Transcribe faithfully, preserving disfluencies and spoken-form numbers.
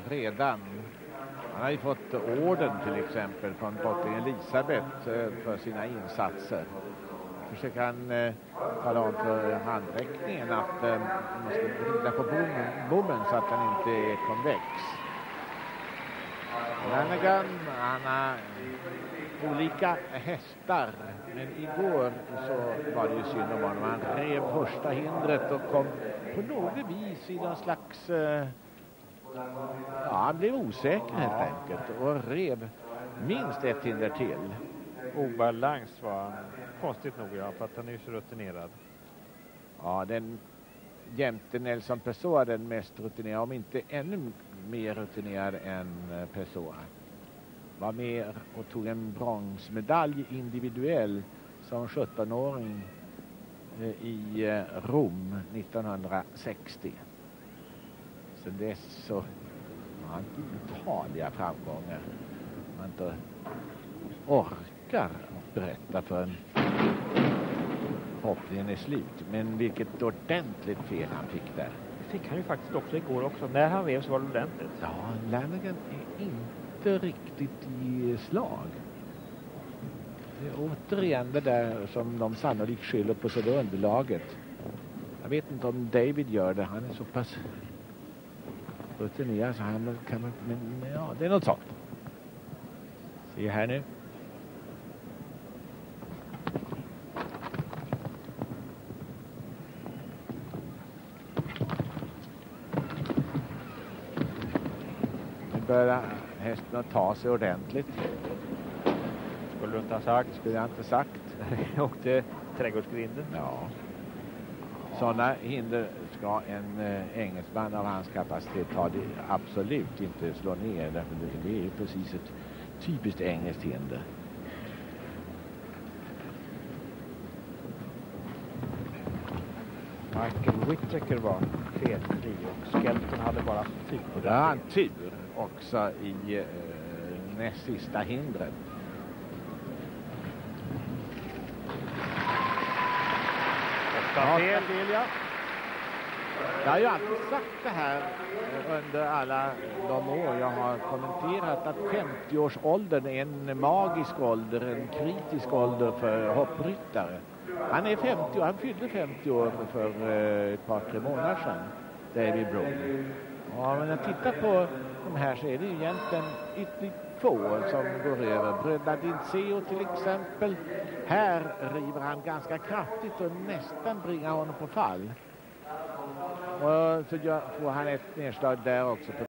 redan. Han har ju fått orden till exempel från drottning Elisabeth för sina insatser. Försöker han eh, tala om för handräckningen att eh, man måste vrida på bommen, bommen så att den inte är konvex. Lanagan, han har olika hästar, men igår så var det ju synd om honom. Han rev första hindret och kom på något vis i någon slags eh, ja, han blev osäker helt enkelt och rev minst ett hinder till. Obalans var han, konstigt nog, ja, för att han är ju så rutinerad. Ja, den jämte Nelson Pessoa den mest rutinerad, om inte ännu mer rutinerad än Pessoa. Var med och tog en bronsmedalj individuell som sjuttonåring i Rom nittonhundrasextio. Sen dess så har han otaliga framgångar. Man inte orkar berätta förrän hoppningen är slut. Men vilket ordentligt fel han fick där. Det fick han ju faktiskt också igår också. När han rev så var det ordentligt. Ja, Lanagan är inte riktigt i slag. Det är återigen det där som de sannolikt skyller på sig underlaget. Jag vet inte om David gör det. Han är så pass rutinerad så han kan man, men ja, det är något sånt. Se här nu. Nu börjar hästen att ta sig ordentligt. Skulle du inte ha sagt? Skulle jag inte sagt. Jag åkte trädgårdsgrinden. Ja. Sådana hinder ska en eh, engelsman av hans kapacitet ta det absolut inte slå ner. Därför det, det är ju precis ett typiskt engelskt hinder. Michael Whittaker var felfri och Skelton hade bara fyra. Och där har han tur också i eh, näst sista hindret. Ja, fel. Fel, ja. Jag har ju alltid sagt det här under alla de år jag har kommenterat att femtio-årsåldern är en magisk ålder, en kritisk ålder för hoppryttare. Han är femtio, han fyllde femtio år för ett par, tre månader sedan, David Brown. Ja, men när jag tittar på de här så är det ju egentligen ytterligt få som går över. Bröderna Dinseo till exempel. Här river han ganska kraftigt och nästan bringar honom på fall. Och så får han ett nedslag där också på